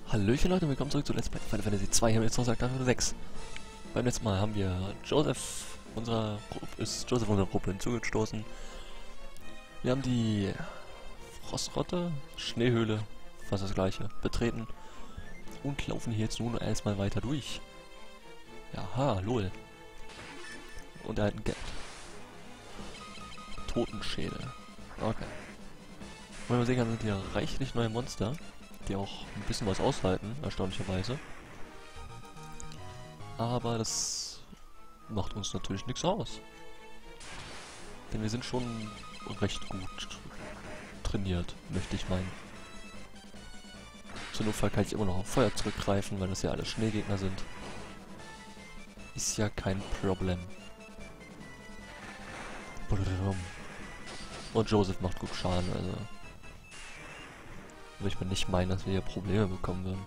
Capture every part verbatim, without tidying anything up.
Hallöchen Leute, willkommen zurück zu Let's Play Final Fantasy zwei, hier haben wir jetzt noch Tag sechs. Beim letzten Mal haben wir Joseph unserer Gruppe, ist Joseph unserer Gruppe hinzugestoßen. Wir haben die Frostrotte, Schneehöhle, fast das gleiche, betreten und laufen hier jetzt nun erstmal weiter durch. Jaha, lol. Und erhalten Geld. Totenschädel. Okay. Und wenn wir sehen, sind hier reichlich neue Monster, die auch ein bisschen was aushalten, erstaunlicherweise. Aber das macht uns natürlich nichts aus. Denn wir sind schon recht gut trainiert, möchte ich meinen. Zur Notfall kann ich immer noch auf Feuer zurückgreifen, weil das ja alle Schneegegner sind. Ist ja kein Problem. Und Joseph macht gut Schaden, also... würde ich mir nicht meinen, dass wir hier Probleme bekommen würden.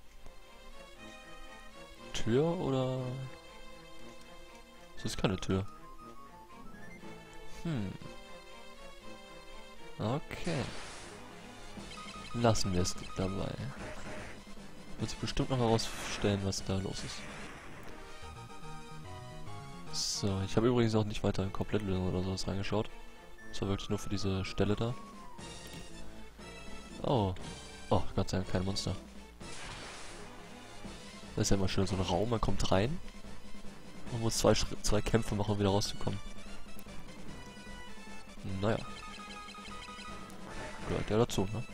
Tür oder... Das ist keine Tür. Hm. Okay. Lassen wir es dabei. Wird sich bestimmt noch herausstellen, was da los ist. So, ich habe übrigens auch nicht weiter in Komplettlösung oder sowas reingeschaut. Das war wirklich nur für diese Stelle da. Oh. Oh, Gott sei Dank kein Monster. Das ist ja immer schön, so ein Raum, man kommt rein. Man muss zwei, Schritt, zwei Kämpfe machen, um wieder rauszukommen. Naja. Gehört ja dazu, ne?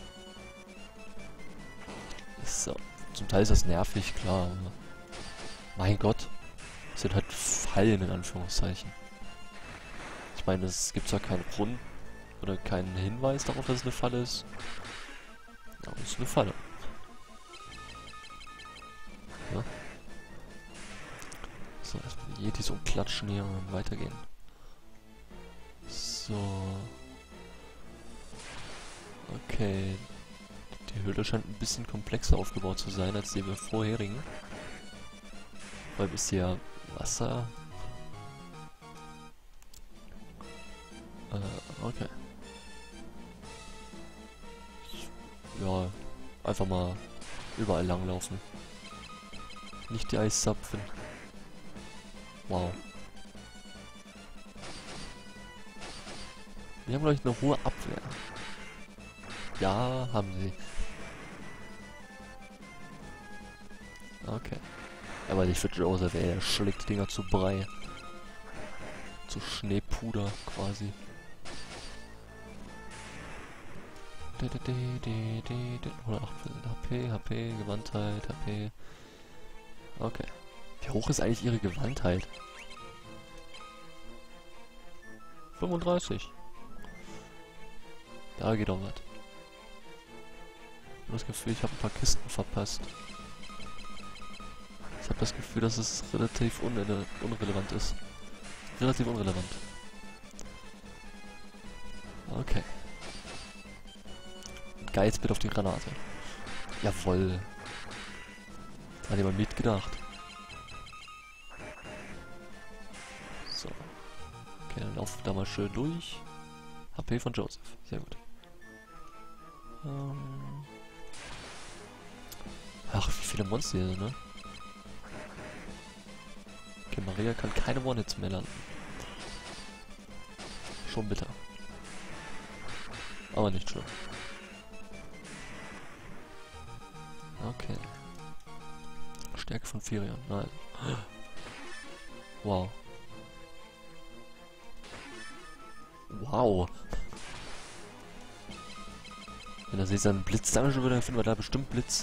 So. Zum Teil ist das nervig, klar. Aber mein Gott. Das sind halt Fallen in Anführungszeichen. Ich meine, es gibt zwar keinen Grund oder keinen Hinweis darauf, dass es eine Falle ist. Aber es ist eine Falle. Ja. So, erstmal die Yetis umklatschen hier und weitergehen. So. Okay. Die Höhle scheint ein bisschen komplexer aufgebaut zu sein als die vorherigen. Weil bisher Wasser... Äh, okay. Ja, einfach mal überall langlaufen. Nicht die Eiszapfen. Wow. Wir haben, glaube ich, eine hohe Abwehr. Ja, haben sie. Okay. Aber nicht für Joseph, ey. Er schlägt die Dinger zu Brei. Zu Schneepuder, quasi. hundertacht H P, H P, Gewandtheit, H P. Okay. Wie hoch ist eigentlich ihre Gewandtheit? fünfunddreißig. Da geht doch was. Ich habe das Gefühl, ich habe ein paar Kisten verpasst. Ich habe das Gefühl, dass es relativ unre unrelevant ist. Relativ unrelevant. Okay. Geiz bitte auf die Granate. Jawoll. Hat jemand mitgedacht. So. Okay, dann laufen wir da mal schön durch. H P von Joseph. Sehr gut. Ähm. Ach, wie viele Monster hier sind, ne? Okay, Maria kann keine One-Hits mehr landen. Schon bitter. Aber nicht schlimm. Okay. Stärke von Firion. Nein. Wow. Wow. Wenn das jetzt ein Blitz damage würde, dann finden wir da bestimmt Blitz.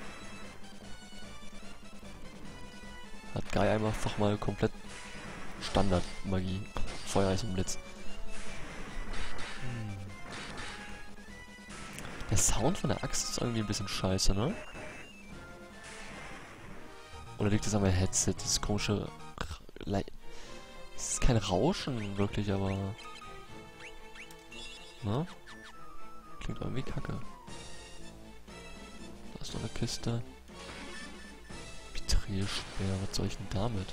Hat Guy einfach mal komplett Standard-Magie. Feuer, Eis und Blitz. Hm. Der Sound von der Axt ist irgendwie ein bisschen scheiße, ne? Oder liegt das an meinem Headset? Das komische... Es ist kein Rauschen, wirklich, aber... Na? Klingt irgendwie kacke. Da ist noch eine Kiste. Mithril-Speer, was soll ich denn damit?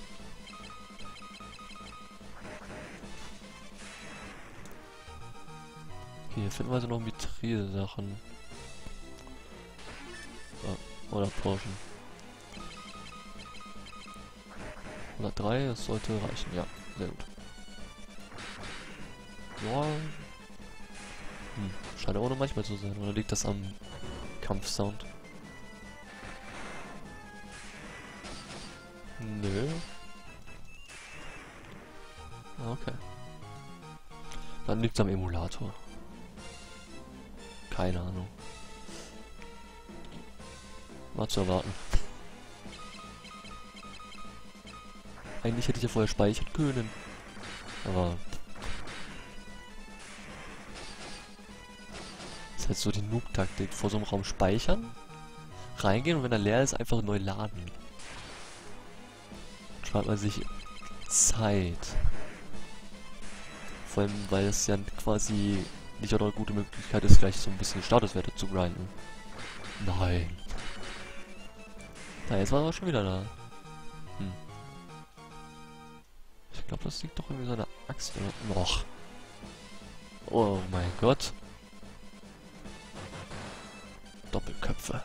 Okay, hier finden wir also noch Mithril-Sachen. Oder Porsche. hundertdrei, das sollte reichen, ja. Sehr gut. Ja. Hm, scheint auch nur manchmal zu sein. Oder liegt das am Kampfsound? Nö. Okay. Dann liegt es am Emulator. Keine Ahnung. Mal zu erwarten. Eigentlich hätte ich ja vorher speichern können. Aber... Das ist halt so die Noob-Taktik. Vor so einem Raum speichern, reingehen und wenn er leer ist, einfach neu laden. Spart man sich Zeit. Vor allem, weil es ja quasi nicht auch noch eine gute Möglichkeit ist, gleich so ein bisschen Statuswerte zu grinden. Nein. Na, jetzt war er schon wieder da. Hm. Ich glaube, das liegt doch irgendwie so eine Axt oder noch. Oh mein Gott. Doppelköpfe.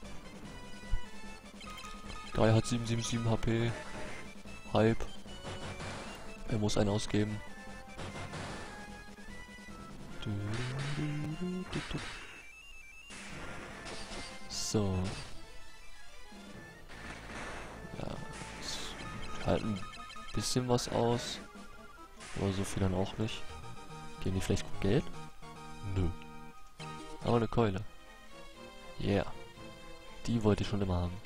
Drei hat siebenhundertsiebenundsiebzig H P. Halb. Er muss einen ausgeben. So. Ja. Es halten ein bisschen was aus. Aber so viel dann auch nicht. Geben die vielleicht gut Geld? Nö. Aber eine Keule. Yeah. Die wollte ich schon immer haben.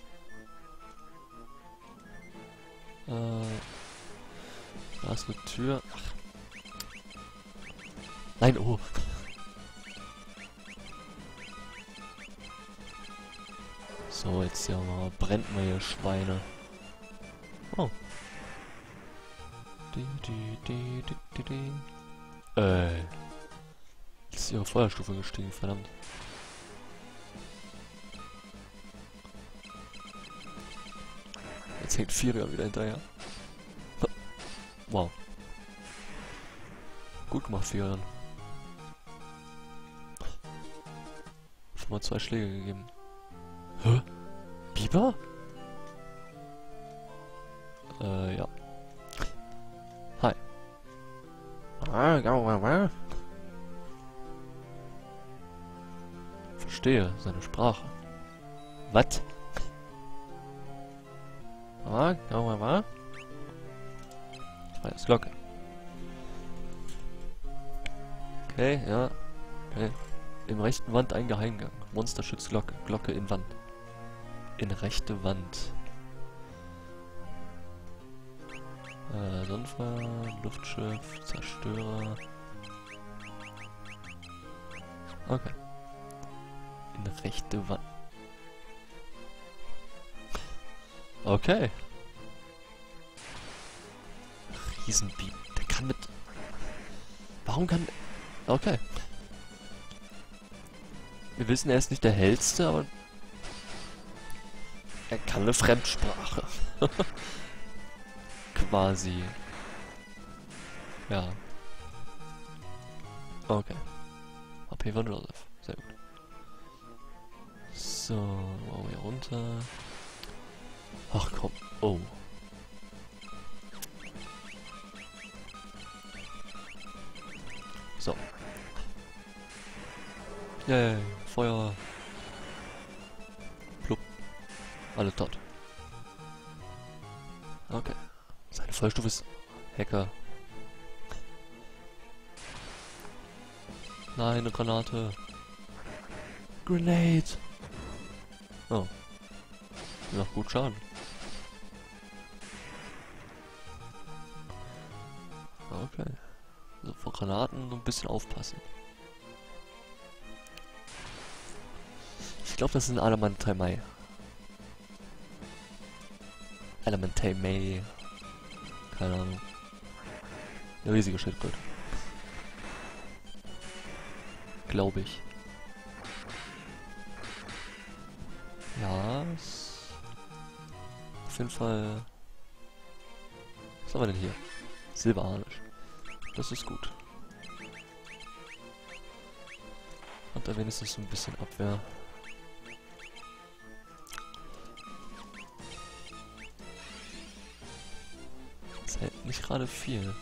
Äh. Da ist eine Tür. Ach. Nein, oh. So, jetzt ja mal brennt mal hier Schweine. Oh. Die, die, die, die, die, die. Äh. Jetzt ist ihre Feuerstufe gestiegen, verdammt. Jetzt hängt Firia wieder hinterher. Wow. Gut gemacht, Firia. Schon mal zwei Schläge gegeben. Hä? Biber? Äh, ja. Hi. Verstehe seine Sprache. Was? Ah, ah, das Glocke. Okay, ja. Okay. Im rechten Wand ein Geheimgang. Monsterschutz Glocke. Glocke in Wand. In rechte Wand. Äh, Sonnenfall, Luftschiff, Zerstörer. Okay. In rechte Wand. Okay. Riesenbieb. Der kann mit... Warum kann... Okay. Wir wissen, er ist nicht der hellste, aber... Er kann eine Fremdsprache. Quasi. Ja. Okay. H P von Joseph. Sehr gut. So, wow, hier runter. Ach komm. Oh. So. Yay, Feuer. Plupp. Alle tot. Okay. Seine Feuerstufe ist Hacker. Nein, eine Granate. Grenade. Oh. Macht gut Schaden. Okay. Also vor Granaten so ein bisschen aufpassen. Ich glaube, das sind Elemental Mai. Elemental Mai. Keine Ahnung. Eine riesige Schildkröte. Glaube ich. Ja, ist auf jeden Fall. Was haben wir denn hier? Silberharnisch. Das ist gut. Hat er wenigstens so ein bisschen Abwehr. nicht gerade viel.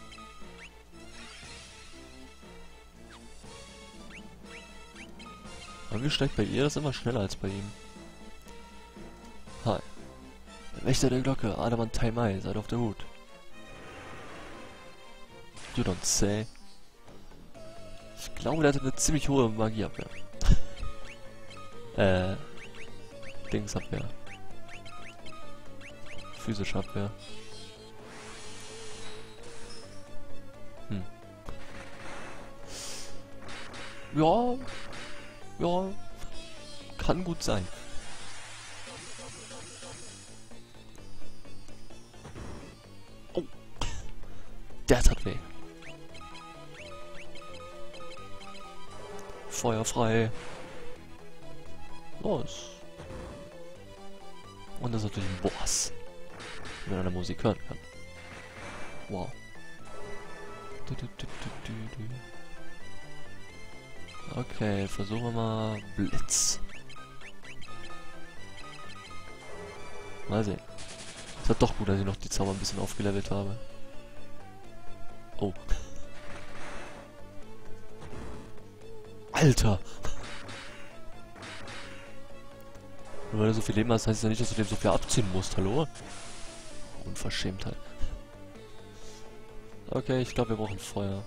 Irgendwie steigt bei ihr das immer schneller als bei ihm. Hi. Der Wächter der Glocke, Adaman Taimai, seid auf der Hut. You don't say. Ich glaube, der hatte eine ziemlich hohe Magieabwehr. äh. Dingsabwehr. Physische Abwehr. Hm. Ja. Ja. Kann gut sein. Oh. Der tat weh. Feuer frei. Los. Und das ist natürlich ein Boss. Wie man an der Musik hören kann. Wow. Du, du, du, du, du. Okay, versuchen wir mal Blitz. Mal sehen. Ist halt doch gut, dass ich noch die Zauber ein bisschen aufgelevelt habe. Oh. Alter! Nur weil du so viel Leben hast, heißt es ja nicht, dass du dem so viel abziehen musst, hallo? Unverschämtheit. Okay, ich glaube, wir brauchen Feuer.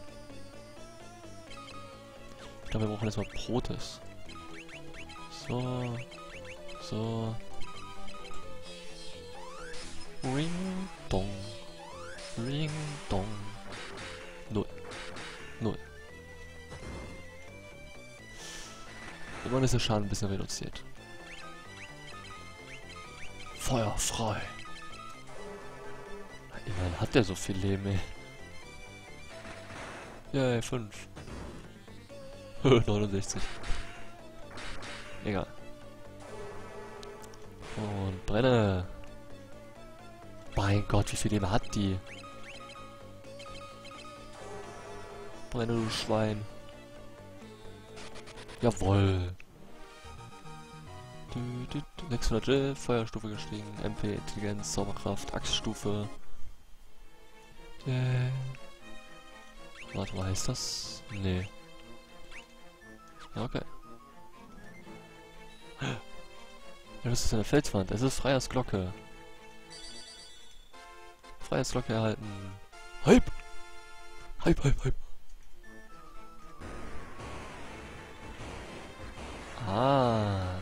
Ich glaube, wir brauchen erstmal Protes. So. So. Ring dong. Ring dong. Null. Null. Immerhin ist der Schaden ein bisschen reduziert. Feuer frei. Immerhin hat der so viel Leben, ey. Yay, fünf. neunundsechzig. Egal. Und brenne. Mein Gott, wie viel Leben hat die? Brenne, du Schwein. Jawoll. sechshundert Jill, Feuerstufe gestiegen, M P, Intelligenz, Zauberkraft, Axtstufe. Yeah. Warte mal, heißt das? Nee. Ja, okay. Ja, das ist eine Felswand. Es ist Freiers Glocke. Freiers Glocke erhalten. Hype! Hype, hype, hype. Ah.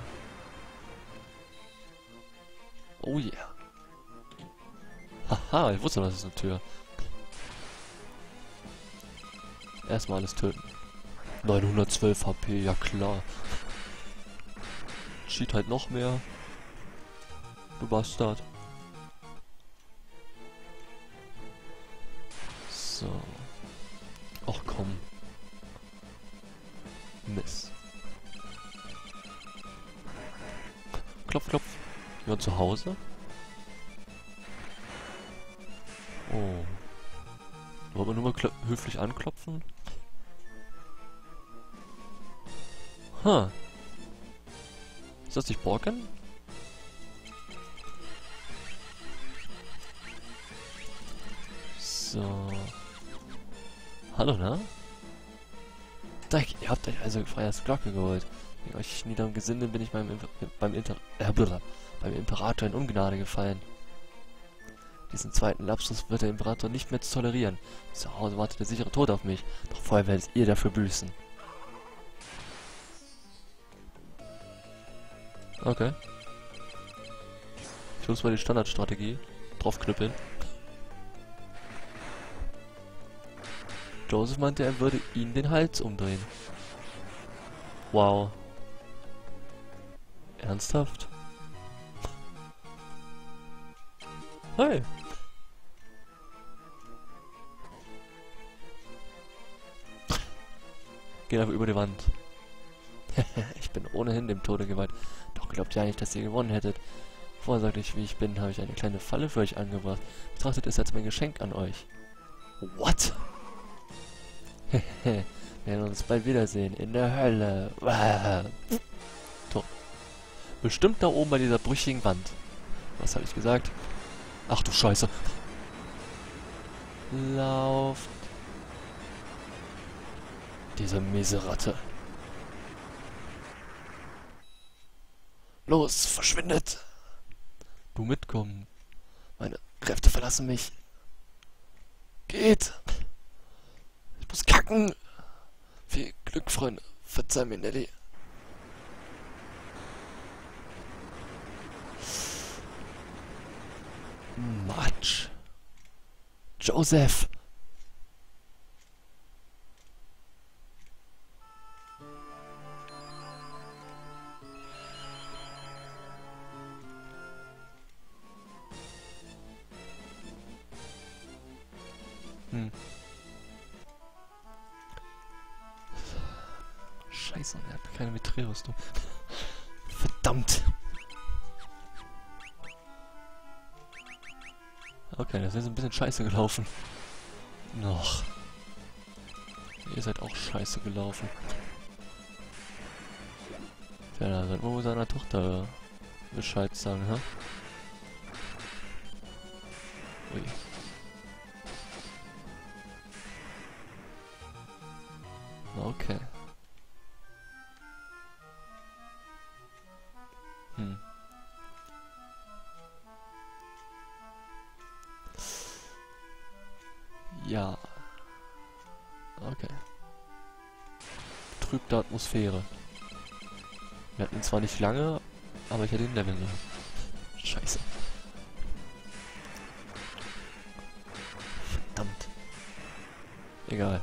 Oh yeah. Haha, ich wusste, das ist eine Tür. Erstmal alles töten. neunhundertzwölf H P, ja klar. Cheat halt noch mehr. Du Bastard. So. Ach komm. Mist. Klopf, klopf. Jemand zu Hause? Oh. Wollen wir nur mal höflich anklopfen? Ha. Ist das nicht Borken? So. Hallo, ne? Da, ihr habt euch also Freiers Glocke geholt. Wegen euch niederem Gesinde bin ich beim, Imper beim, Inter äh, beim Imperator in Ungnade gefallen. Diesen zweiten Lapsus wird der Imperator nicht mehr tolerieren. Zu Hause wartet der sichere Tod auf mich. Doch vorher werdet ihr dafür büßen. Okay. Ich muss mal die Standardstrategie draufknüppeln. Joseph meinte, er würde ihn den Hals umdrehen. Wow. Ernsthaft? Hey. Geht einfach über die Wand. Ich bin ohnehin dem Tode geweiht. Doch glaubt ihr eigentlich, dass ihr gewonnen hättet? Vorsorglich wie ich bin, habe ich eine kleine Falle für euch angebracht. Betrachtet es als mein Geschenk an euch. What? Wir werden uns bald wiedersehen. In der Hölle. So. Bestimmt da oben bei dieser brüchigen Wand. Was habe ich gesagt? Ach du Scheiße. Lauft. Diese miese Ratte. Los, verschwindet! Du mitkommen. Meine Kräfte verlassen mich. Geht! Ich muss kacken! Viel Glück, Freunde. Verzeih mir, Nelly. Matsch. Joseph. Hm. Scheiße, er hat keine Mitrilrüstung. Verdammt. Okay, das ist ein bisschen scheiße gelaufen. Noch. Ihr seid auch scheiße gelaufen. Ja, da wird wohl seiner Tochter Bescheid sagen, hä? Ui. Okay. Hm. Ja. Okay. Betrübte Atmosphäre. Wir hatten ihn zwar nicht lange, aber ich hätte ihn leveln sollen. Scheiße. Verdammt. Egal.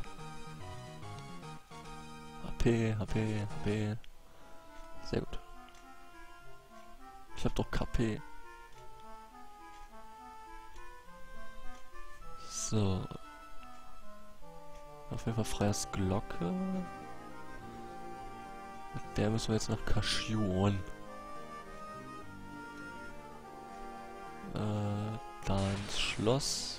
H P, H P, H P. Sehr gut. Ich hab doch K P. So. Auf jeden Fall Freiers Glocke. Mit der müssen wir jetzt nach Kashuon. Äh, da ins Schloss.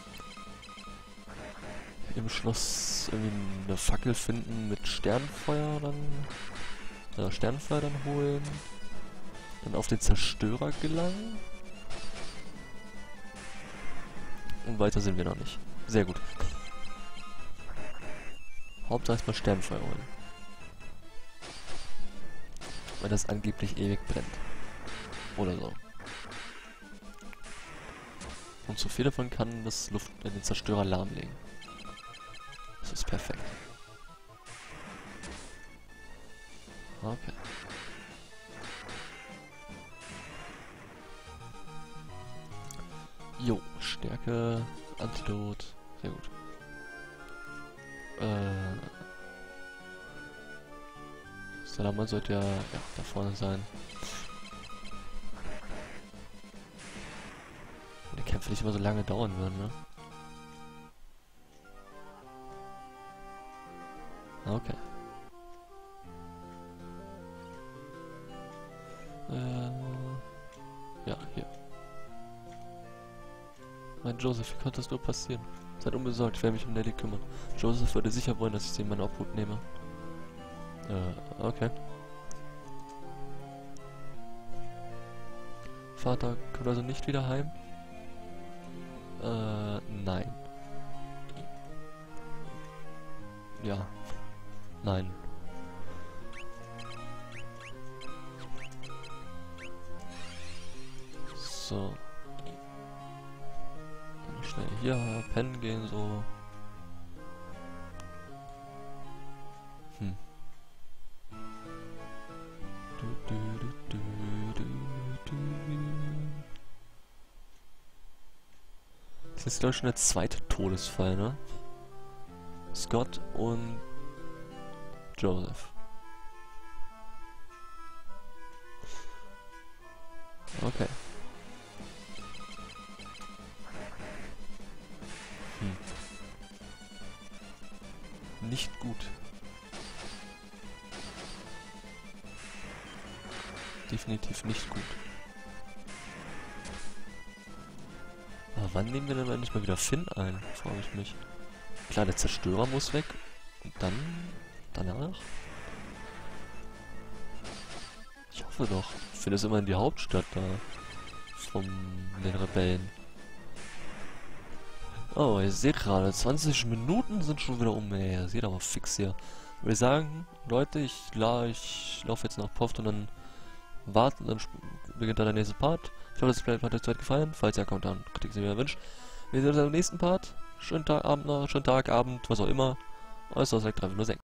Im Schloss irgendwie eine Fackel finden mit Sternfeuer dann. Äh, Sternfeuer dann holen. Dann auf den Zerstörer gelangen. Und weiter sind wir noch nicht. Sehr gut. Hauptsache erstmal Sternfeuer holen. Weil das angeblich ewig brennt. Oder so. Und zu viel davon kann das Luft in den Zerstörer lahmlegen. Das ist perfekt. Okay. Jo, Stärke, Antidot, sehr gut. Äh, Salaman sollte ja, ja da vorne sein. Wenn die Kämpfe nicht immer so lange dauern würden, ne? Okay. Äh, ja, hier. Mein Joseph, wie konnte das nur passieren? Seid unbesorgt, ich werde mich um Nelly kümmern. Joseph würde sicher wollen, dass ich sie in meine Obhut nehme. Äh, okay. Vater kommt also nicht wieder heim? Äh, nein. Ja. Nein. So. Dann schnell hier pennen gehen, so. Hm. Du, du, du, du, du, du. Das ist, glaube ich, schon der zweite Todesfall, ne? Scott und Joseph. Okay. Hm. Nicht gut. Definitiv nicht gut. Aber wann nehmen wir denn endlich mal wieder Finn ein? Frage ich mich. Klar, der Zerstörer muss weg. Und dann... danach? Ich hoffe doch. Finn ist immer in die Hauptstadt da. Von den Rebellen. Oh, ihr seht gerade, zwanzig Minuten sind schon wieder um. Ey, ihr seht aber fix hier. Ich würde sagen, Leute, ich, la ich laufe jetzt nach Poft und dann warten, dann beginnt dann der nächste Part. Ich hoffe, das Play hat euch soweit gefallen. Falls ja, kommt dann Kritik, die ihr wünscht. Wir sehen uns im nächsten Part. Schönen Tag, Abend noch, schönen Tag, Abend, was auch immer. Äußerst direkt drei null sechs.